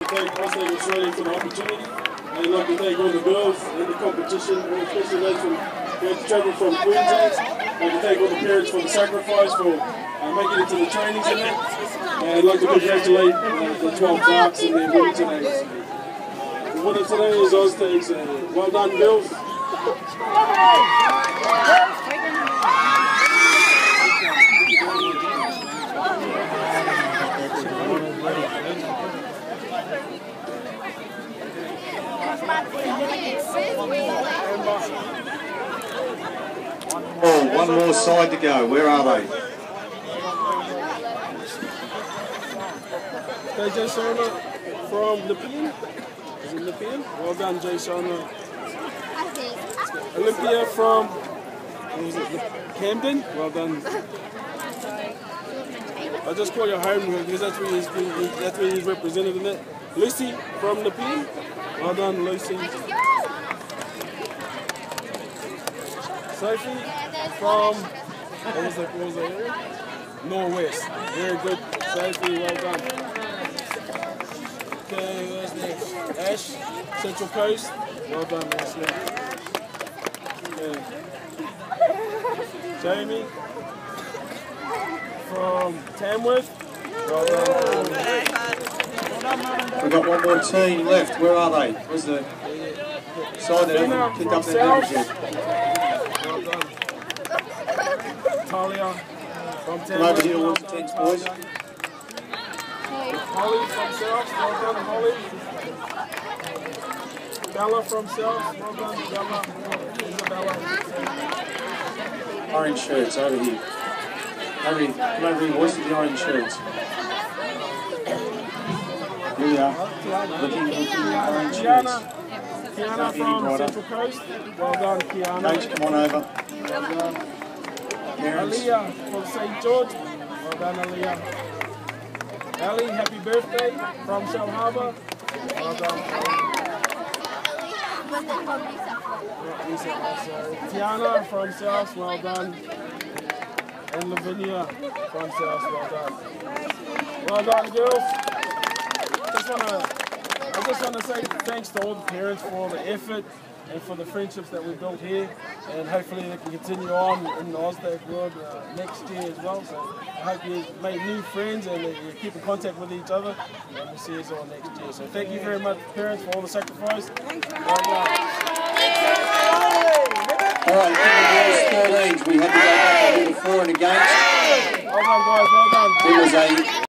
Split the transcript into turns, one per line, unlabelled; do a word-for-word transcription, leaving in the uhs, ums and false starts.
thank oztag Australia for the opportunity. I'd like to thank all the girls in the competition, especially those from who had to travel from Queensland. I'd like to thank all the parents for the sacrifice, for uh, making it to the trainings and that. And I'd like to congratulate uh, the twelve Darks and their winner today. The winner today is oztag's. Uh, well done, girls.
Oh, one more side to go. Where are they?
Okay, Jayme-Lee from Nepean. Is it Nepean? Well done, Jayme-Lee. Olympia from, what was it, Camden? Well done. I'll just call you home because that's where he's, that's where he's represented in it. Lucy from Nepean. Well done, Lucy. Sophie from, what was that, what was that area? Northwest. Very good, Sophie, well done. Okay, where's next? Ash, Central Coast. Well done, Ash. Okay. Jamie from Tamworth. Well done.
We've got one more team left. Where are they? Where's the side that haven't picked up their numbers yet?
Well done. Talia from Tamworth.
Come over here, all the tents, boys.
Holly from South. Well done, Holly. Bella from South. Well done, Bella. Isabella.
Orange shirts over here. Over here. Come over here, boys, with the orange shirts. Here we are. Looking, looking at orange shirts.
Kiana from Central Coast. Well done, Kiana.
Coach, come on over.
Well done.
Parents.
Aaliyah from Saint George. Well done, Aaliyah. Ellie, happy birthday from Shell Harbour. Well done. Tiana from South, well done. And Lavinia from South, well done. Well done, girls. Just wanna, I just want to say thanks to all the parents for all the effort and for the friendships that we built here, and hopefully they can continue on in the oztag world uh, next year as well. So I hope you make new friends and you keep in contact with each other, and we'll see us all next year. So thank you very much, parents, for all the sacrifice. Well done.
All right, in the girls' thirteens, we had to go back to the four and against.
Well done, guys. Well done.
It was a